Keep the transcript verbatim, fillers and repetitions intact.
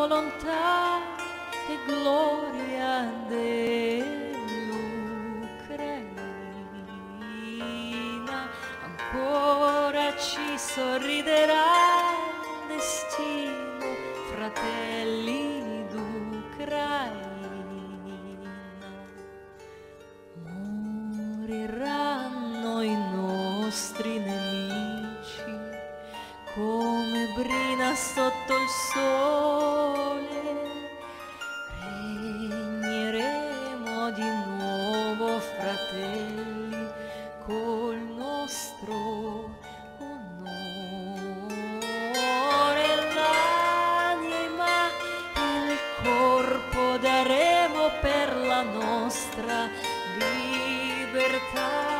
volontà e gloria dell'Ucraina. Ancora ci sorriderà il destino, fratelli d'Ucraina. Moriranno i nostri nemici come brina sotto il sole, regneremo di nuovo, fratelli, col nostro onore. L'anima e il corpo daremo per la nostra libertà.